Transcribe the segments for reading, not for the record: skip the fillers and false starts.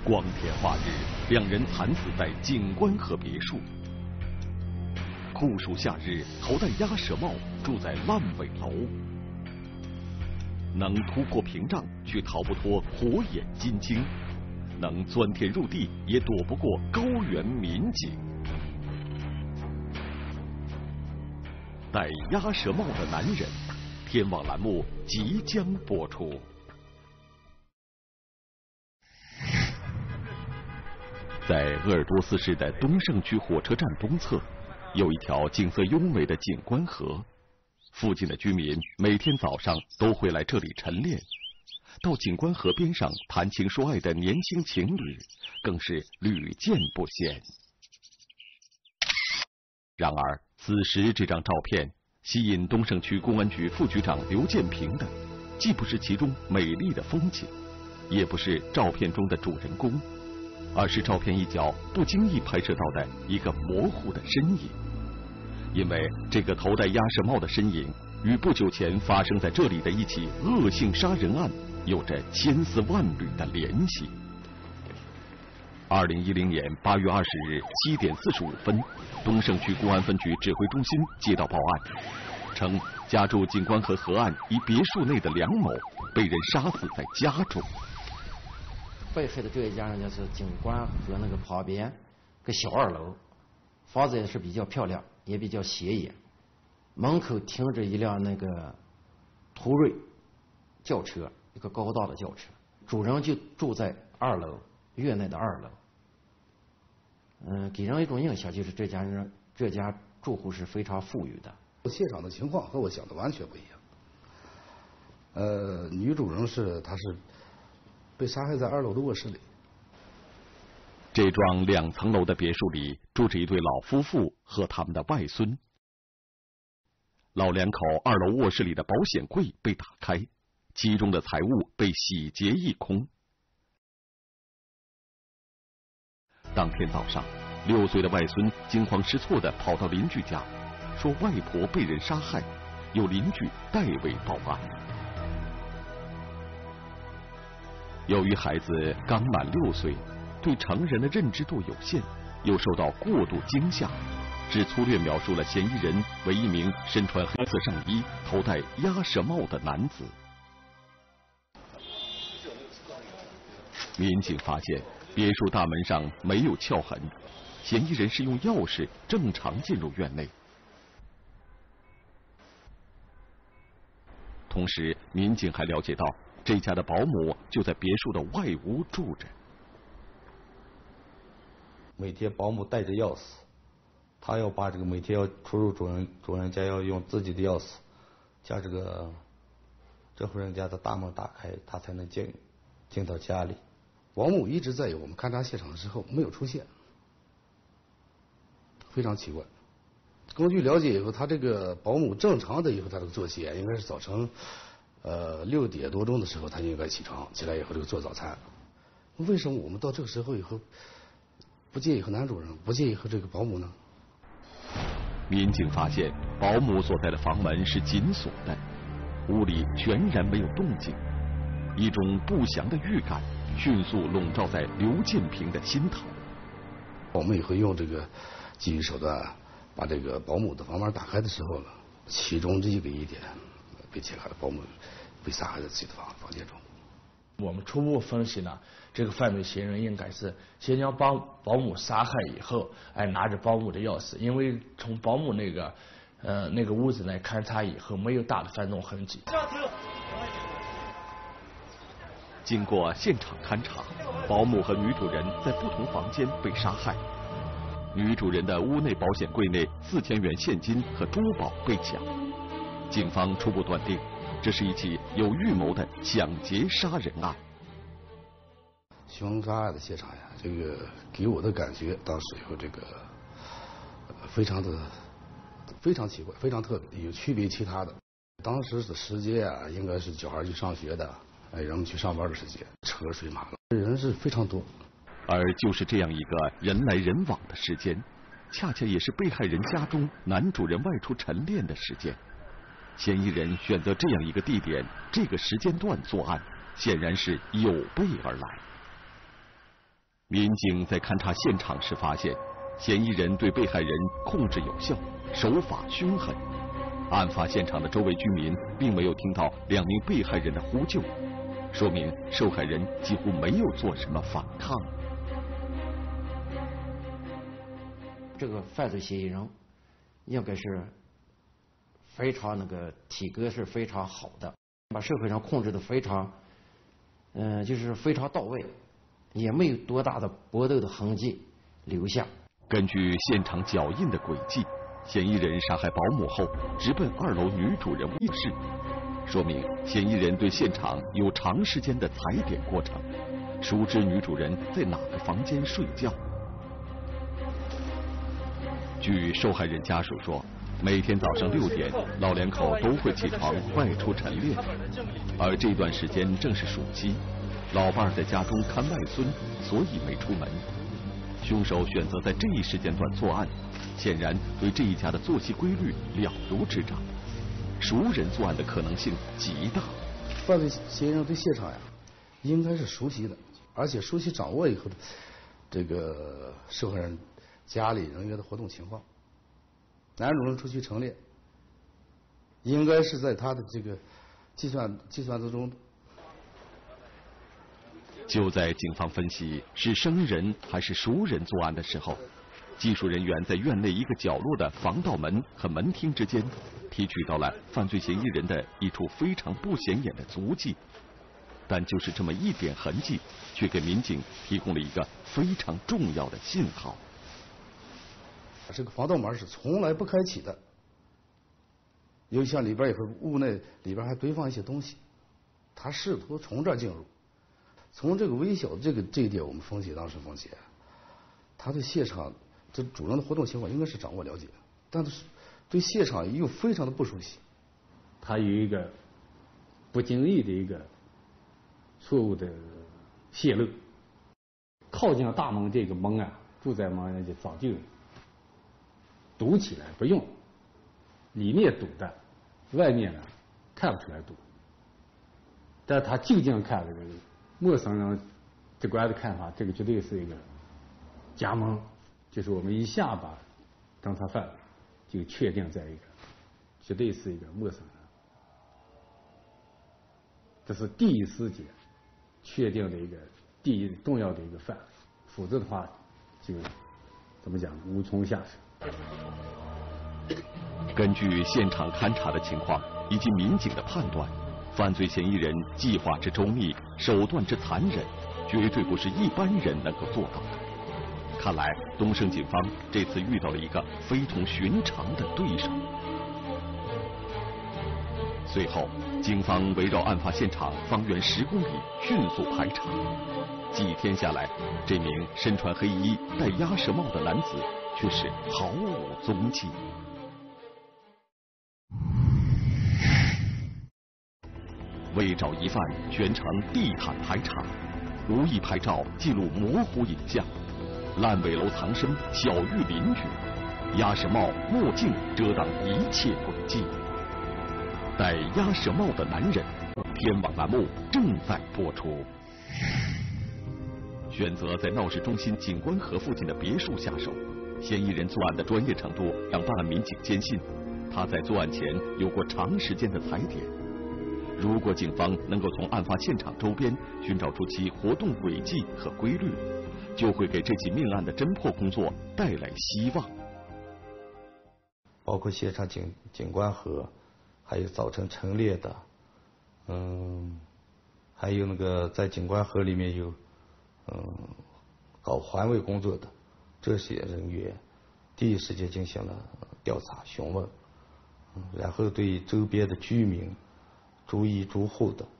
光天化日，两人惨死在景观河别墅。酷暑夏日，头戴鸭舌帽，住在烂尾楼，能突破屏障，却逃不脱火眼金睛；能钻天入地，也躲不过高原民警。戴鸭舌帽的男人，天网栏目即将播出。在鄂尔多斯市的东胜区火车站东侧，有一条景色优美的景观河。附近的居民每天早上都会来这里晨练，到景观河边上谈情说爱的年轻情侣更是屡见不鲜。然而，此时这张照片吸引东胜区公安局副局长刘建平的，既不是其中美丽的风景，也不是照片中的主人公，而是照片一角不经意拍摄到的一个模糊的身影。因为这个头戴鸭舌帽的身影与不久前发生在这里的一起恶性杀人案有着千丝万缕的联系。2010年8月20日7点45分，东胜区公安分局指挥中心接到报案，称家住景观河河岸一别墅内的梁某被人杀死在家中。 被害的这一家人就是景观河那个旁边个小2楼，房子也是比较漂亮，也比较显眼。门口停着一辆那个途锐轿车，一个高档的轿车，主人就住在2楼院内的2楼。给人一种印象就是这家住户是非常富裕的。 现场的情况和我想的完全不一样。女主人她是被杀害在2楼的卧室里。 这幢2层楼的别墅里住着一对老夫妇和他们的外孙。老两口2楼卧室里的保险柜被打开，其中的财物被洗劫一空。当天早上，6岁的外孙惊慌失措地跑到邻居家，说外婆被人杀害，有邻居代为报案。由于孩子刚满6岁，对成人的认知度有限，又受到过度惊吓，只粗略描述了嫌疑人为一名身穿黑色上衣、头戴鸭舌帽的男子。民警发现别墅大门上没有撬痕，嫌疑人是用钥匙正常进入院内。同时，民警还了解到，这家的保姆就在别墅的外屋住着。 每天保姆带着钥匙，他要把这个每天要出入主人家要用自己的钥匙，将这户人家的大门打开，他才能进到家里。 保姆一直在我们勘察现场的时候没有出现，非常奇怪。根据了解以后，他这个保姆正常的以后他的作息应该是早晨6点多钟的时候他就应该起床，起来以后就做早餐。为什么我们到这个时候以后不见以后男主人，不见以后这个保姆呢？ 民警发现保姆所在的房门是紧锁的，屋里全然没有动静，一种不祥的预感迅速笼罩在刘建平的心头。 我们也会用这个技术手段把这个保姆的房门打开的时候呢，其中这一个疑点被揭开了，保姆被杀害在自己的房间中。 我们初步分析呢，这个犯罪嫌疑人应该是先将保姆杀害以后，拿着保姆的钥匙，因为从保姆那个屋子来勘察以后，没有大的翻动痕迹。 经过现场勘查，保姆和女主人在不同房间被杀害。女主人的屋内保险柜内4000元现金和珠宝被抢。警方初步断定，这是一起有预谋的抢劫杀人案。 凶杀案的现场呀，这个给我的感觉，当时以后这个非常奇怪，非常特别，有区别其他的。当时的时间啊，应该是小孩去上学的，人们去上班的时间，车水马龙，人是非常多。 而就是这样一个人来人往的时间，恰恰也是被害人家中男主人外出晨练的时间。嫌疑人选择这样一个地点、这个时间段作案，显然是有备而来。 民警在勘察现场时发现，嫌疑人对被害人控制有效，手法凶狠。案发现场的周围居民并没有听到2名被害人的呼救，说明受害人几乎没有做什么反抗。 这个犯罪嫌疑人应该是非常体格是非常好的，把受害人控制的非常，就是非常到位，也没有多大的搏斗的痕迹留下。 根据现场脚印的轨迹，嫌疑人杀害保姆后直奔2楼女主人卧室，说明嫌疑人对现场有长时间的踩点过程，熟知女主人在哪个房间睡觉。据受害人家属说，每天早上6点，老2口都会起床外出晨练，而这段时间正是暑期，老伴在家中看外孙，所以没出门。凶手选择在这一时间段作案，显然对这一家的作息规律了如指掌，熟人作案的可能性极大。 犯罪嫌疑人对现场应该是熟悉的，而且熟悉掌握以后，这个受害人家里人员的活动情况。男主人出去晨练，应该是在他的这个计算之中。 就在警方分析是生人还是熟人作案的时候，技术人员在院内一个角落的防盗门和门厅之间提取到了犯罪嫌疑人的一处非常不显眼的足迹，但就是这么一点痕迹，却给民警提供了一个非常重要的信号。 这个防盗门是从来不开启的，尤其像里边也会屋内里边还堆放一些东西，他试图从这儿进入。从这个微小的这一点，我们当时分析，他对现场这主人的活动情况应该是掌握了解，但是对现场又非常的不熟悉。 他有一个不经意的一个错误的泄露，靠近大门这个门住宅门就早就堵起来不用，里面堵的，外面呢看不出来堵。但他就近看这个陌生人这关的看法，这个绝对是一个假蒙，就是我们一下把侦查犯就确定在一个绝对是一个陌生人，这是第一时间确定的一个第一重要的一个犯，否则的话就怎么讲无从下手。 根据现场勘查的情况以及民警的判断，犯罪嫌疑人计划之周密，手段之残忍，绝对不是一般人能够做到的。看来东胜警方这次遇到了一个非同寻常的对手。随后，警方围绕案发现场方圆10公里迅速排查。几天下来，这名身穿黑衣、戴鸭舌帽的男子却是毫无踪迹。为找疑犯，全程地毯排查，无意拍照记录模糊影像，烂尾楼藏身小玉邻居，鸭舌帽、墨镜遮挡一切轨迹。戴鸭舌帽的男人，天网栏目正在播出。选择在闹市中心景观河附近的别墅下手，嫌疑人作案的专业程度让办案民警坚信，他在作案前有过长时间的踩点。如果警方能够从案发现场周边寻找出其活动轨迹和规律，就会给这起命案的侦破工作带来希望。 包括现场景观河，还有早晨晨练的，还有那个在景观河里面有搞环卫工作的这些人员，第一时间进行了调查询问，然后对周边的居民、逐一逐户的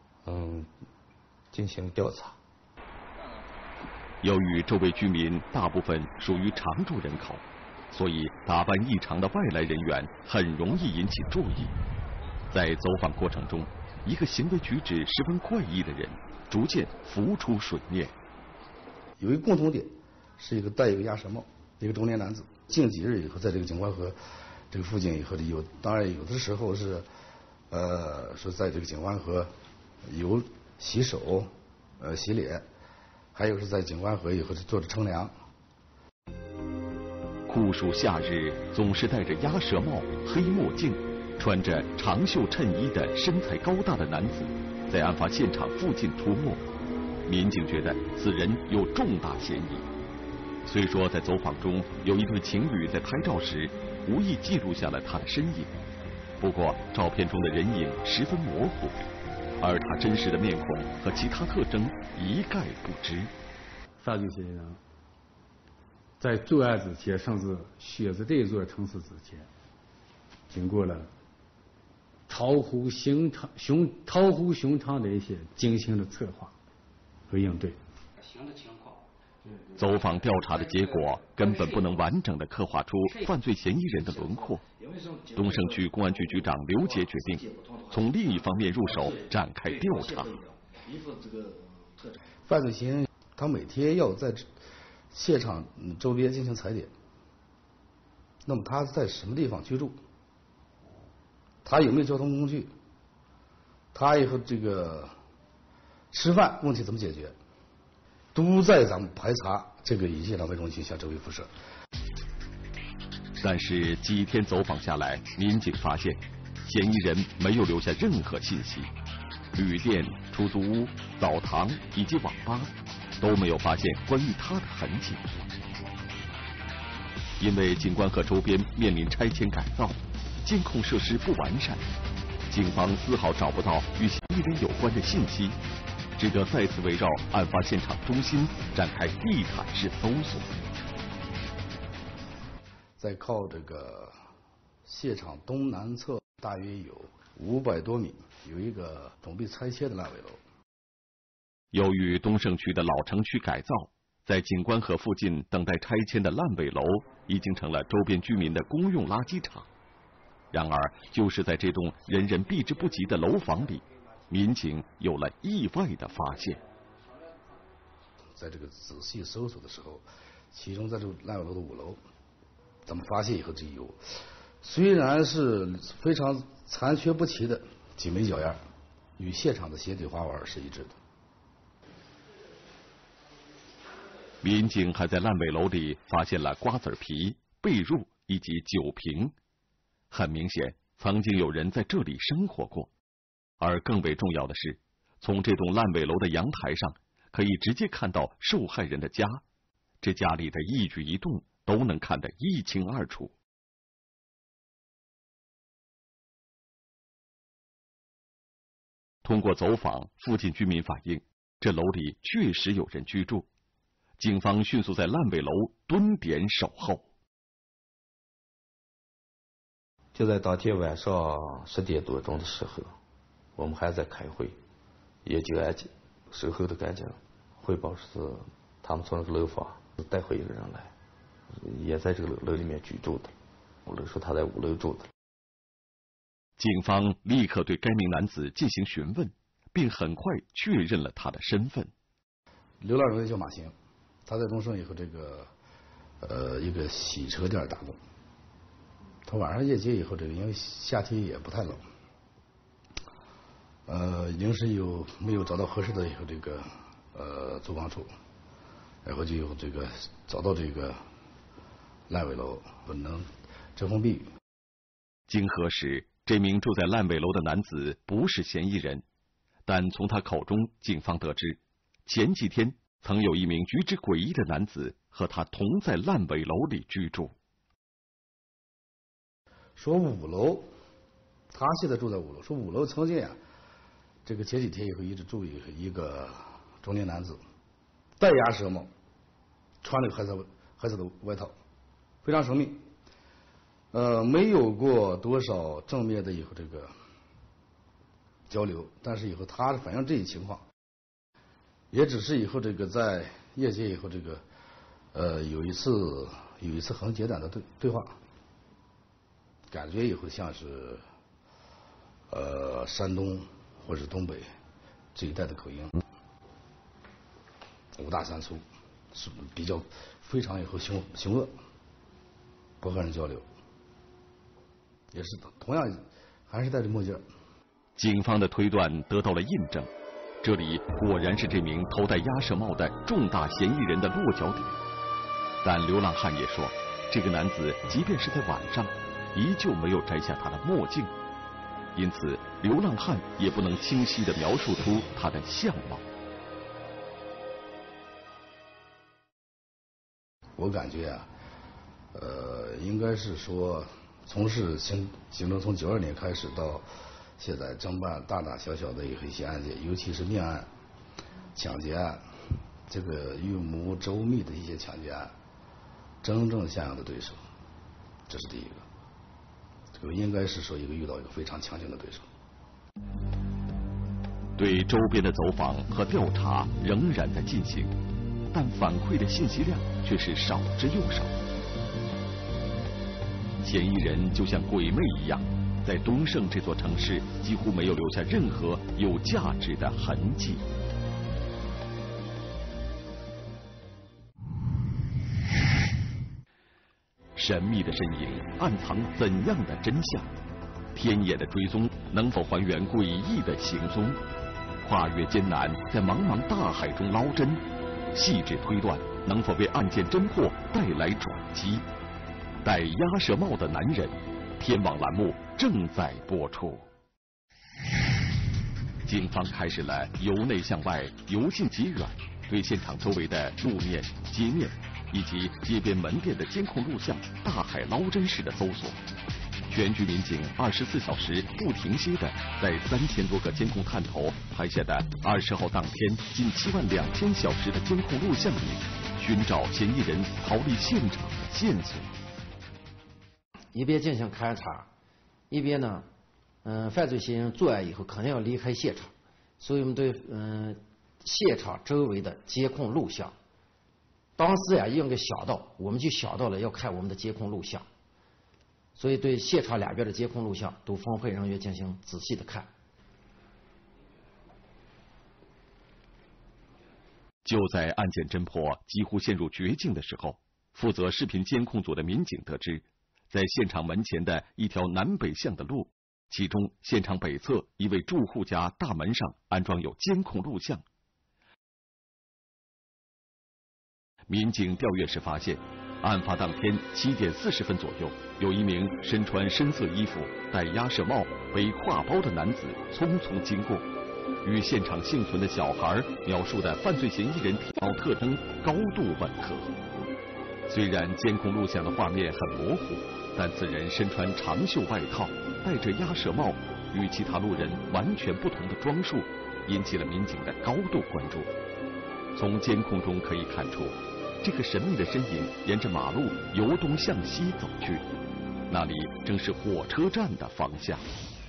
进行调查。 由于周围居民大部分属于常住人口，所以打扮异常的外来人员很容易引起注意。在走访过程中，一个行为举止十分怪异的人逐渐浮出水面。 有一个共同点，是一个戴一个鸭舌帽，一个中年男子。近几日以后，在这个景观河这个附近以后当然有的时候是说在这个景观河洗手、洗脸， 还有是在景关河以后是做的乘凉。 酷暑夏日，总是戴着鸭舌帽、黑墨镜，穿着长袖衬衣的身材高大的男子，在案发现场附近出没。民警觉得此人有重大嫌疑。虽说在走访中有一对情侣在拍照时无意记录下了他的身影，不过照片中的人影十分模糊，而他真实的面孔和其他特征一概不知。 犯罪嫌疑人在作案之前，甚至选择这座城市之前，经过了超乎寻常的一些精心的策划和应对。 走访调查的结果根本不能完整的刻画出犯罪嫌疑人的轮廓。东胜区公安局局长刘杰决定从另一方面入手展开调查。 犯罪嫌疑人他每天要在现场周边进行踩点，那么他在什么地方居住？他有没有交通工具？他以后这个吃饭问题怎么解决？都在咱们排查这个以现场为中心向周围辐射。 但是几天走访下来，民警发现嫌疑人没有留下任何信息，旅店、出租屋、澡堂以及网吧都没有发现关于他的痕迹。因为景关河周边面临拆迁改造，监控设施不完善，警方丝毫找不到与嫌疑人有关的信息，只得再次围绕案发现场中心展开地毯式搜索。 再靠这个现场东南侧大约有500多米，有一个准备拆迁的烂尾楼。 由于东胜区的老城区改造，在景关河附近等待拆迁的烂尾楼已经成了周边居民的公用垃圾场。然而，就是在这栋人人避之不及的楼房里，民警有了意外的发现。 在这个仔细搜索的时候，其中在这个烂尾楼的5楼，咱们发现以后就有，虽然是非常残缺不齐的几枚脚印，与现场的鞋底花纹是一致的。 民警还在烂尾楼里发现了瓜子皮、被褥以及酒瓶，很明显，曾经有人在这里生活过。而更为重要的是，从这栋烂尾楼的阳台上，可以直接看到受害人的家，这家里的一举一动都能看得一清二楚。通过走访，附近居民反映，这楼里确实有人居住。警方迅速在烂尾楼蹲点守候。 就在当天晚上10点多钟的时候，我们还在开会研究案件，守候的干警汇报是他们从那个楼房带回一个人来，也在这个楼里面居住的。5楼说他在5楼住的。 警方立刻对该名男子进行询问，并很快确认了他的身份。 刘老人叫马兴，他在东胜以后这个一个洗车店打工。他晚上夜间以后，这个因为夏天也不太冷，临时没有找到合适的以后，这个租房处，然后就有这个找到这个烂尾楼，能遮风避雨。 经核实，这名住在烂尾楼的男子不是嫌疑人，但从他口中，警方得知，前几天曾有一名举止诡异的男子和他同在烂尾楼里居住。 说5楼，他现在住在5楼。说5楼曾经这个前几天以后一直住一个中年男子，戴鸭舌帽，穿了个黑色的外套，非常神秘。没有过多少正面的以后这个交流，但是以后他反映这一情况，也只是以后这个在夜间以后这个有一次很简短的对话。感觉以后像是山东或者东北这一带的口音，5大3粗，是比较非常以后凶恶，不和人交流，也是同样还是戴着墨镜。 警方的推断得到了印证，这这里果然是这名头戴鸭舌帽的重大嫌疑人的落脚点。但流浪汉也说，这个男子即便是在晚上，依旧没有摘下他的墨镜，因此流浪汉也不能清晰地描述出他的相貌。 我感觉啊，应该是说从事刑侦从92年开始到现在侦办大大小小的一些案件，尤其是命案、抢劫案，这个预谋周密的一些抢劫案，真正像样的对手，这是第一个。这个应该是说遇到一个非常强劲的对手。 对周边的走访和调查仍然在进行，但反馈的信息量却是少之又少。嫌疑人就像鬼魅一样，在东胜这座城市几乎没有留下任何有价值的痕迹。神秘的身影暗藏怎样的真相？天眼的追踪能否还原诡异的行踪？跨越艰难，在茫茫大海中捞针，细致推断能否为案件侦破带来转机？戴鸭舌帽的男人，天网栏目正在播出。警方开始了由内向外、由近及远，对现场周围的路面、街面以及街边门店的监控录像大海捞针式的搜索。全局民警24小时不停歇的在3000多个监控探头拍下的20号当天近72000小时的监控录像里，寻找嫌疑人逃离现场的线索。 一边进行勘查，一边呢，犯罪嫌疑人作案以后肯定要离开现场，所以我们对现场周围的监控录像，当时呀应该想到，我们就想到了要看我们的监控录像，所以对现场两边的监控录像都分配人员进行仔细的看。 就在案件侦破几乎陷入绝境的时候，负责视频监控组的民警得知，在现场门前的一条南北向的路，其中现场北侧一位住户家大门上安装有监控录像。民警调阅时发现，案发当天7点40分左右，有一名身穿深色衣服、戴鸭舌帽、背挎包的男子匆匆经过，与现场幸存的小孩描述的犯罪嫌疑人体貌特征高度吻合。虽然监控录像的画面很模糊，但此人身穿长袖外套，戴着鸭舌帽，与其他路人完全不同的装束，引起了民警的高度关注。从监控中可以看出，这个神秘的身影沿着马路由东向西走去，那里正是火车站的方向。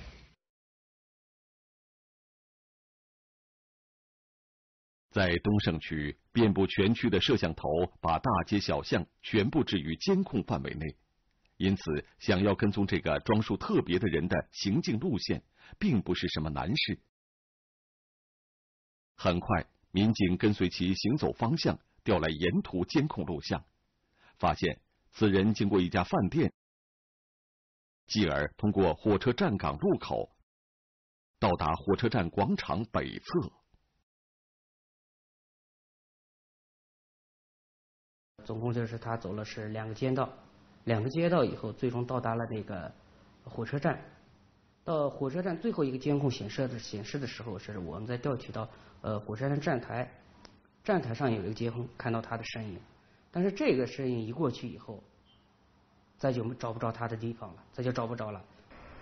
在东胜区，遍布全区的摄像头把大街小巷全部置于监控范围内，因此想要跟踪这个装束特别的人的行进路线，并不是什么难事。很快，民警跟随其行走方向，调来沿途监控录像，发现此人经过一家饭店，继而通过火车站岗路口，到达火车站广场北侧。 总共就是他走了是2个街道，2个街道以后，最终到达了那个火车站。到火车站最后一个监控显示的时候，是我们在调取到火车站站台上有一个监控，看到他的身影。但是这个身影一过去以后，再就找不着他的地方了，再就找不着了。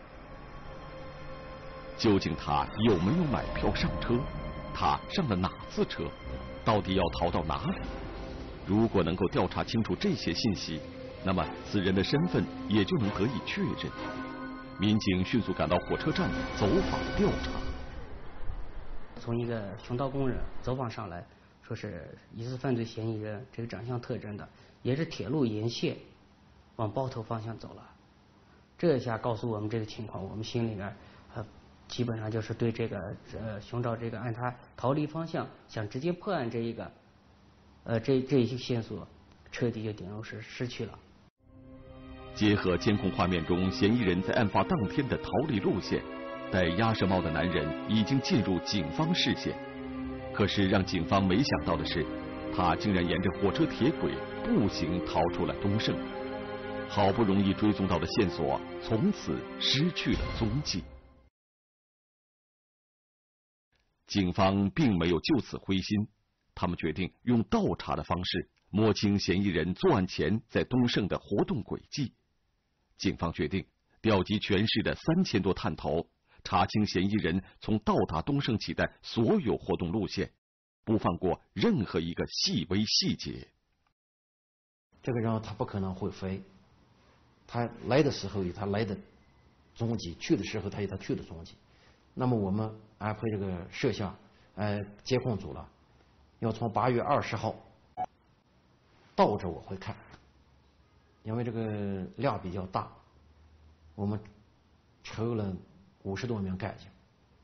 究竟他有没有买票上车？他上了哪次车？到底要逃到哪里？如果能够调查清楚这些信息，那么此人的身份也就能得以确认。民警迅速赶到火车站走访调查。 从一个熊道工人走访上来，说是疑似犯罪嫌疑人，这个长相特征的，也是铁路沿线往包头方向走了。这一下告诉我们这个情况，我们心里面基本上就是对这个寻找这个按他逃离方向，想直接破案这一个这一些线索，彻底就顶入失去了。 结合监控画面中嫌疑人在案发当天的逃离路线，戴鸭舌帽的男人已经进入警方视线。 可是让警方没想到的是，他竟然沿着火车铁轨步行逃出了东胜，好不容易追踪到的线索从此失去了踪迹。警方并没有就此灰心，他们决定用倒查的方式摸清嫌疑人作案前在东胜的活动轨迹。警方决定调集全市的3000多探头，查清嫌疑人从到达东胜起的所有活动路线，不放过任何一个细微细节。 这个人他不可能会飞，他来的时候有他来的踪迹，去的时候他有他去的踪迹。那么我们安排这个摄像监控组了，要从8月20号倒着我会看，因为这个量比较大，我们抽了50多名干警，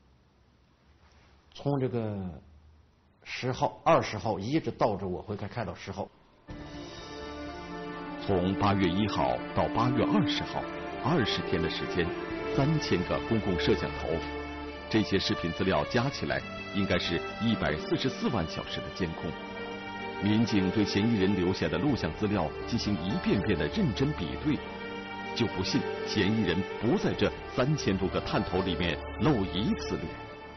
从这个10号、20号一直倒着我会看到10号。 从8月1号到8月20号，20天的时间，3000个公共摄像头，这些视频资料加起来应该是144万小时的监控。民警对嫌疑人留下的录像资料进行一遍遍的认真比对，就不信嫌疑人不在这3000多个探头里面露一次脸。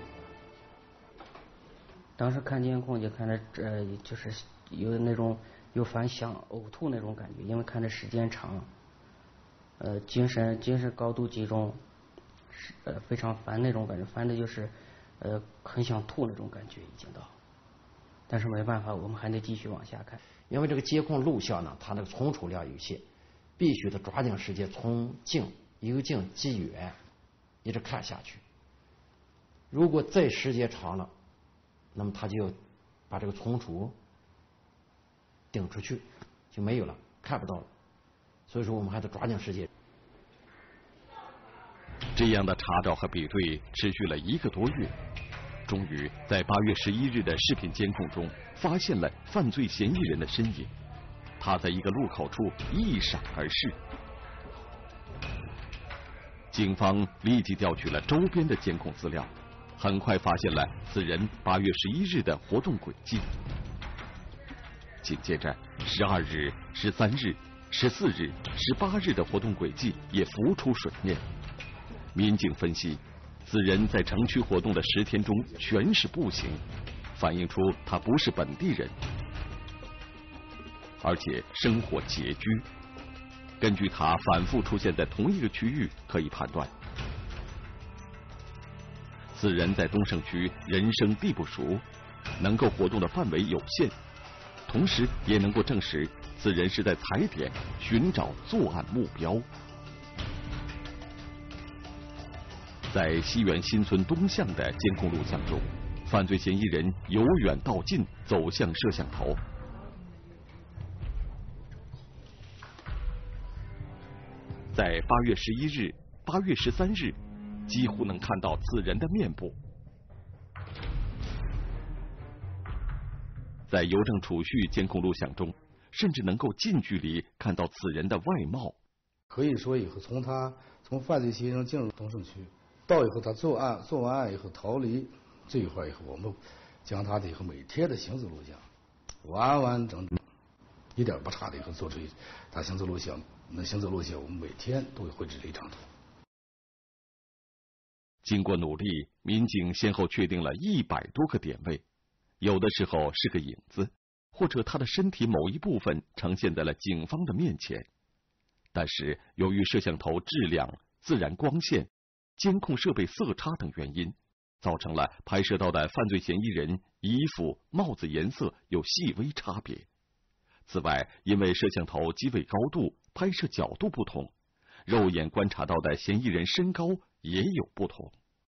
当时看监控就看着就是有那种有反想呕吐那种感觉，因为看着时间长，精神高度集中，非常烦那种感觉，烦的就是很想吐那种感觉已经到。但是没办法，我们还得继续往下看。 因为这个监控录像呢，它那个存储量有限，必须得抓紧时间从由近及远一直看下去。如果再时间长了，那么他就要把这个存储顶出去，就没有了，看不到了。所以说我们还得抓紧时间。 这样的查找和比对持续了1个多月。终于在8月11日的视频监控中发现了犯罪嫌疑人的身影，他在一个路口处一闪而逝。警方立即调取了周边的监控资料，很快发现了此人8月11日的活动轨迹。紧接着12日、13日、14日、18日的活动轨迹也浮出水面。民警分析，此人在城区活动的10天中全是步行，反映出他不是本地人，而且生活拮据。根据他反复出现在同一个区域，可以判断，此人在东胜区人生地不熟，能够活动的范围有限，同时也能够证实此人是在踩点寻找作案目标。在西园新村东巷的监控录像中，犯罪嫌疑人由远到近走向摄像头。在8月11日、8月13日，几乎能看到此人的面部。在邮政储蓄监控录像中，甚至能够近距离看到此人的外貌。 可以说，以后从犯罪嫌疑人进入东胜区，到以后他作完案以后逃离这一块以后，我们将他的以后每天的行走录像完完整整、一点不差的以后做出他行走录像。那行走路线我们每天都会绘制一张图。 经过努力，民警先后确定了100多个点位，有的时候是个影子，或者他的身体某一部分呈现在了警方的面前。但是由于摄像头质量、自然光线、监控设备色差等原因，造成了拍摄到的犯罪嫌疑人衣服、帽子颜色有细微差别。此外，因为摄像头机位高度、拍摄角度不同，肉眼观察到的嫌疑人身高也有不同。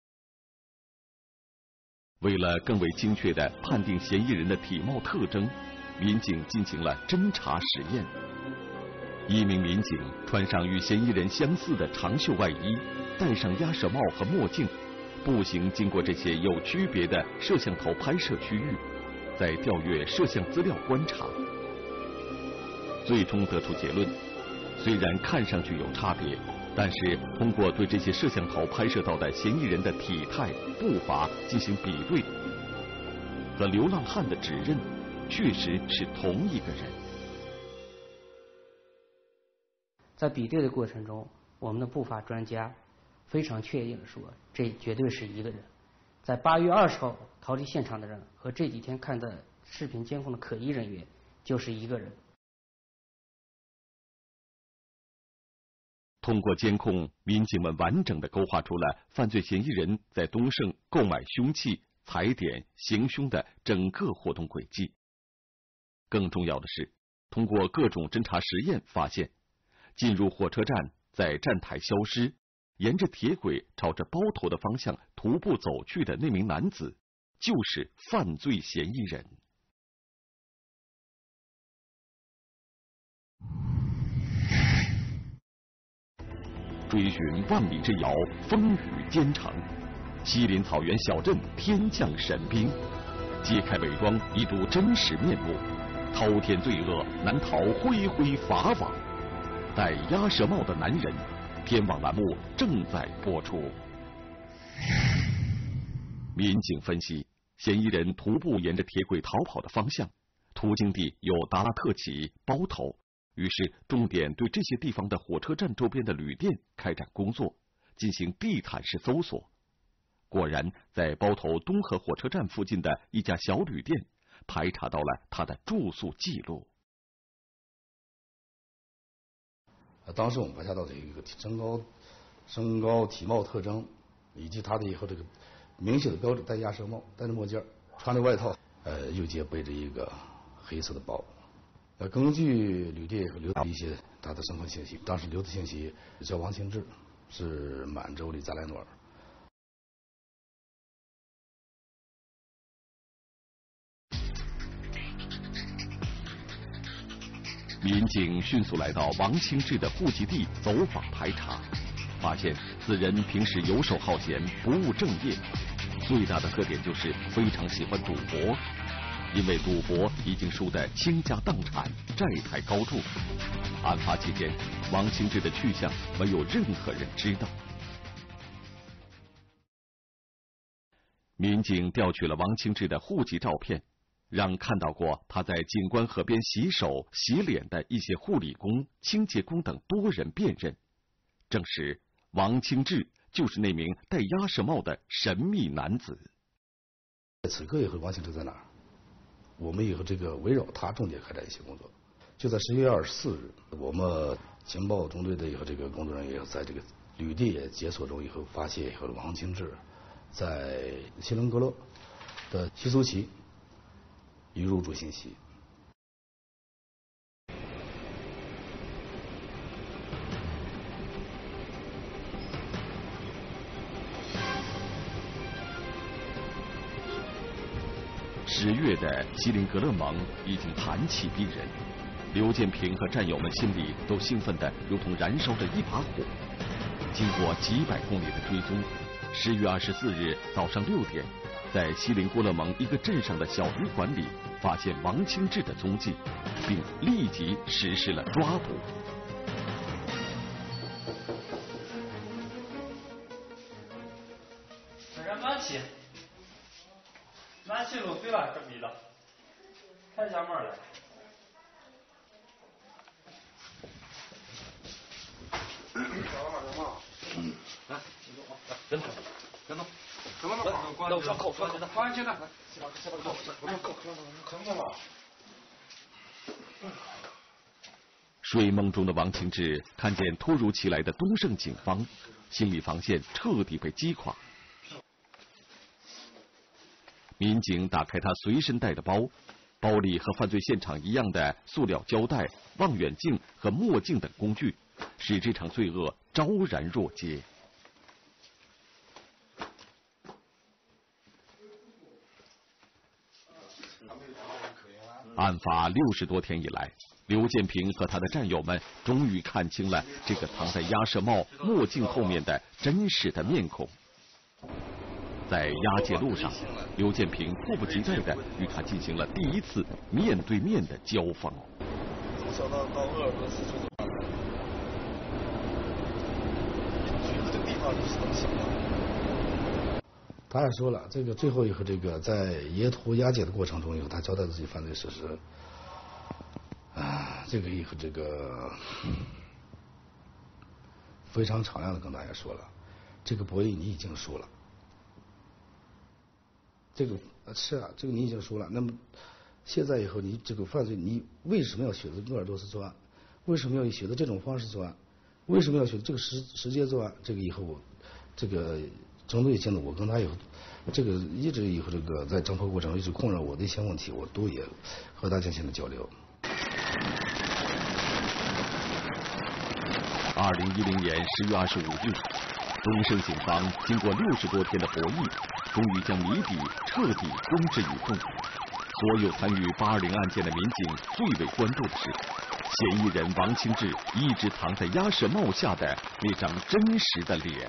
为了更为精确地判定嫌疑人的体貌特征，民警进行了侦查实验。一名民警穿上与嫌疑人相似的长袖外衣，戴上鸭舌帽和墨镜，步行经过这些有区别的摄像头拍摄区域，再调阅摄像资料观察。最终得出结论，虽然看上去有差别，但是通过对这些摄像头拍摄到的嫌疑人的体态、步伐进行比对， 和流浪汉的指认，确实是同一个人。 在比对的过程中，我们的步法专家非常确定地说，这绝对是一个人。在8月20号逃离现场的人和这几天看的视频监控的可疑人员就是一个人。 通过监控，民警们完整地勾画出了犯罪嫌疑人在东胜购买凶器、踩点、行凶的整个活动轨迹。更重要的是，通过各种侦查实验发现，进入火车站，在站台消失，沿着铁轨朝着包头的方向徒步走去的那名男子，就是犯罪嫌疑人。追寻万里之遥，风雨兼程，西林草原小镇天降神兵，揭开伪装，一睹真实面目，滔天罪恶难逃恢恢法网。戴鸭舌帽的男人，天网栏目正在播出。民警分析，嫌疑人徒步沿着铁轨逃跑的方向，途经地有达拉特旗、包头，于是重点对这些地方的火车站周边的旅店开展工作，进行地毯式搜索。果然，在包头东河火车站附近的一家小旅店，排查到了他的住宿记录。 当时我们排查到的一个身高、体貌特征，以及他的以后这个明显的标志，戴鸭舌帽，戴着墨镜，穿着外套，右肩背着一个黑色的包。根据旅店留的一些他的身份信息，当时留的信息叫王清志，是满洲里扎莱努尔。 民警迅速来到王清志的户籍地走访排查，发现此人平时游手好闲，不务正业，最大的特点就是非常喜欢赌博。因为赌博已经输得倾家荡产，债台高筑。案发期间，王清志的去向没有任何人知道。民警调取了王清志的户籍照片，让看到过他在景观河边洗手、洗脸的一些护理工、清洁工等多人辨认，证实王清志就是那名戴鸭舌帽的神秘男子。 此刻以后，王清志在哪儿？我们以后这个围绕他重点开展一些工作。就在11月24日，我们情报中队的以后这个工作人员在这个旅店解锁中以后，发现以后王清志在锡林郭勒的西苏旗有入住信息。 10月的锡林格勒盟已经寒气逼人，刘建平和战友们心里都兴奋得如同燃烧着一把火。经过几百公里的追踪，10月24日早上6点，在锡林郭勒盟一个镇上的小旅馆里，发现王清志的踪迹，并立即实施了抓捕。 暖气漏水了，这逼的，开一下门来。来，跟走，跟走。怎么了？关上口，关起来。看到了。 睡梦中的王清志看见突如其来的东胜警方，心理防线彻底被击垮。民警打开他随身带的包，包里和犯罪现场一样的塑料胶带、望远镜和墨镜等工具，使这场罪恶昭然若揭。案发60多天以来，刘建平和他的战友们终于看清了这个藏在鸭舌帽、墨镜后面的真实的面孔。在押解路上，刘建平迫不及待地与他进行了第一次面对面的交锋。 从小到鄂尔多斯就这么去这个地方你是能想到。 他也说了，这个最后以后这个在野图押解的过程中以后，他交代自己犯罪事实。这个以后这个非常敞亮的跟大家说了，这个博弈你已经输了。这个是啊，这个你已经输了。那么现在以后你这个犯罪，你为什么要选择鄂尔多斯作案？为什么要选择这种方式作案？为什么要选择这个时间作案？这个以后这个针对性的，我跟他有这个一直以后这个在侦破过程中一直困扰我的一些问题，我都也和他进行了交流。 2010年10月25日，东胜警方经过60多天的博弈，终于将谜底彻底公之于众。所有参与820案件的民警最为关注的是，嫌疑人王清志一直藏在鸭舌帽下的那张真实的脸。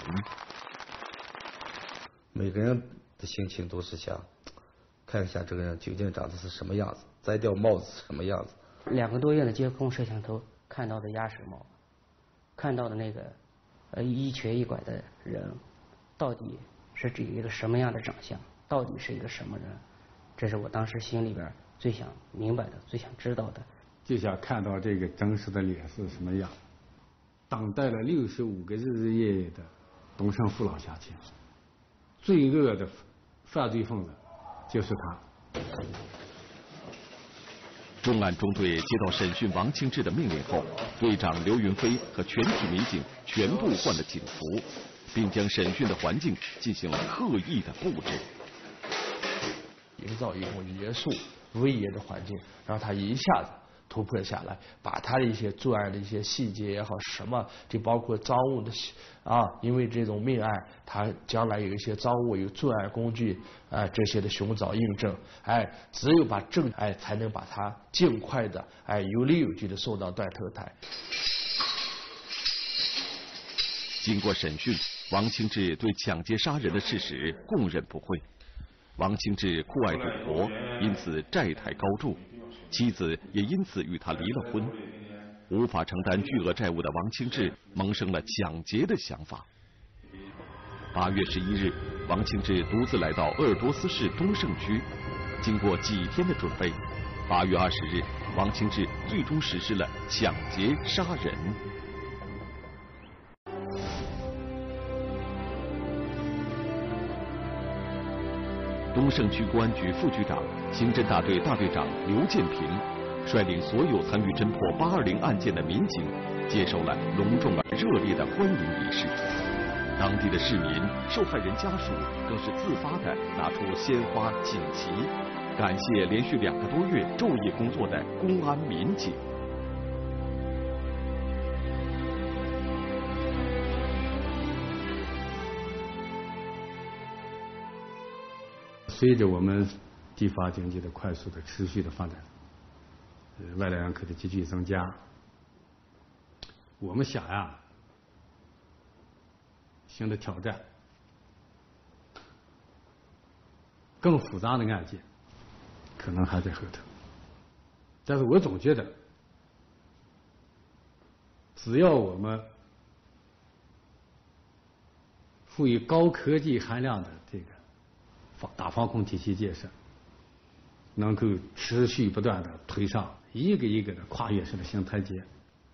每个人的心情都是想看一下这个人究竟长得是什么样子，摘掉帽子是什么样子。 2个多月的监控摄像头看到的鸭舌帽，看到的那个一瘸一拐的人，到底是一个什么样的长相？到底是一个什么人？这是我当时心里边最想明白的、最想知道的。 就想看到这个真实的脸是什么样。等待了65个日日夜夜的东胜父老乡亲，罪恶的犯罪分子就是他。 重案中队接到审讯王清志的命令后，队长刘云飞和全体民警全部换了警服，并将审讯的环境进行了刻意的布置， 营造一种严肃威严的环境，让他一下子突破下来，把他的一些作案的一些细节也好，什么就包括赃物的因为这种命案，他将来有一些赃物、有作案工具这些的寻找印证，只有把证才能把他尽快的有理有据的送到断头台。 经过审讯，王清志对抢劫杀人的事实供认不讳。王清志酷爱赌博，因此债台高筑，妻子也因此与他离了婚。无法承担巨额债务的王清志萌生了抢劫的想法。8月11日，王清志独自来到鄂尔多斯市东胜区，经过几天的准备，8月20日，王清志最终实施了抢劫杀人。东胜区公安局副局长、刑侦大队大队长刘建平率领所有参与侦破820案件的民警，接受了隆重而热烈的欢迎仪式。当地的市民、受害人家属更是自发地拿出鲜花、锦旗，感谢连续2个多月昼夜工作的公安民警。 随着我们地方经济的快速的持续的发展，外来人口的急剧增加，我们想新的挑战，更复杂的案件可能还在后头。但是我总觉得，只要我们赋予高科技含量的这个大防控体系建设，能够持续不断的推上一个一个的跨越式的新台阶。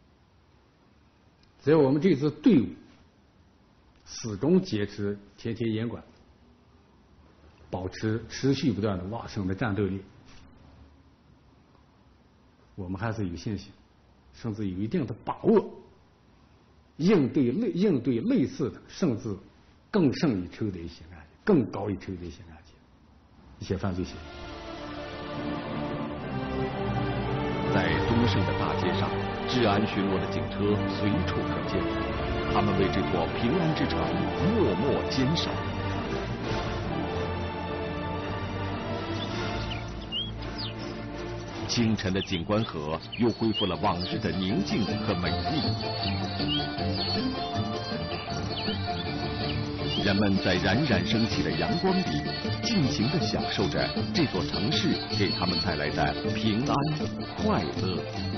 只要我们这支队伍始终坚持天天严管，保持持续不断的旺盛的战斗力，我们还是有信心，甚至有一定的把握，应对类似的甚至更胜一筹的一些案件，更高一筹的一些案件，一些犯罪嫌疑。 在东胜的大街上，治安巡逻的警车随处可见，他们为这座平安之城默默坚守。清晨的景观河又恢复了往日的宁静和美丽。人们在冉冉升起的阳光里，尽情地享受着这座城市给他们带来的平安快乐。